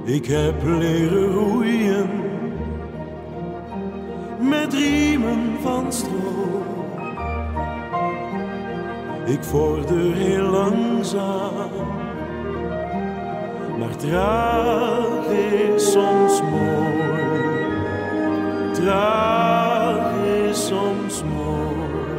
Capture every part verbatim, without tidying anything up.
Ik heb leren roeien met riemen van stro. Ik vorder heel langzaam, maar traag is soms mooi. Traag is soms mooi.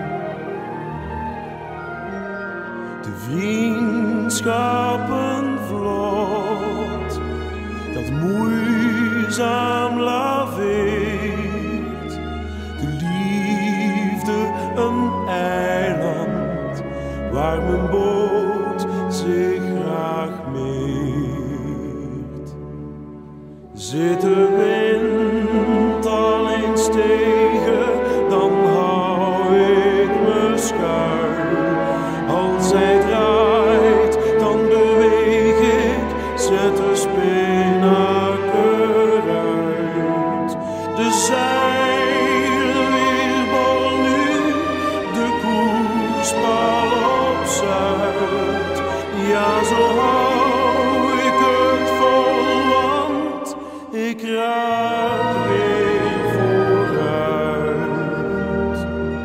De vriendschappen vlot, dat moeizaam laveert. De liefde een eiland, waar mijn boot zich graag meert. Zit de wind al eens tegen, dan hou ik me schuil. Als zij draait, dan beweeg ik, zet de spinnaker uit. De zeilen weerbol nu, de koerspal op zuid. Ja, zo hou ik het vol, want ik raak weer vooruit.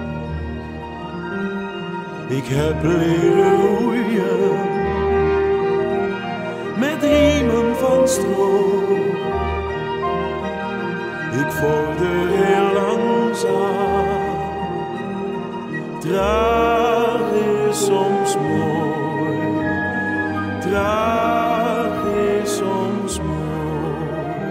Ik heb leren roeien met riemen van stro. Ik vorder heel langzaam, traag is soms mooi. Traag is soms mooi.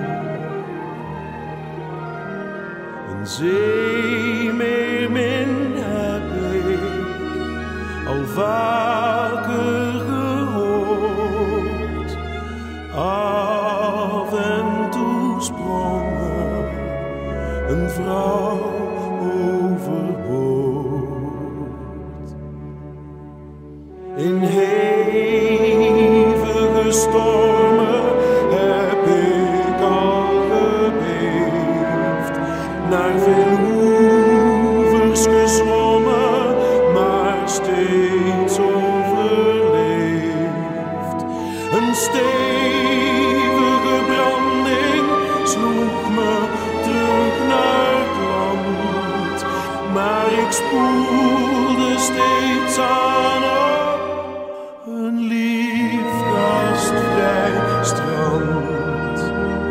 Een zeemeermin heb ik al vaker gehoord. Af en toe sprong er een vrouw overboord. In hevige stormen heb ik al gebeefd, naar veel oevers gezwommen, maar steeds overleefd. Een stevige branding sloeg me terug naar het land, maar ik spoelde steeds aan op een lief gastvrij strand.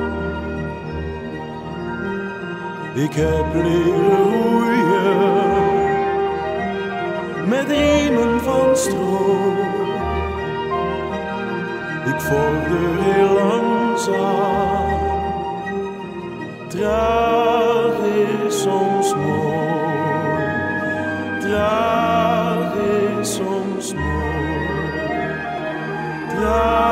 Ik heb leren roeien met riemen van stro. Ik vorder heel langzaam, traag is soms mooi. Traag is soms mooi. Traag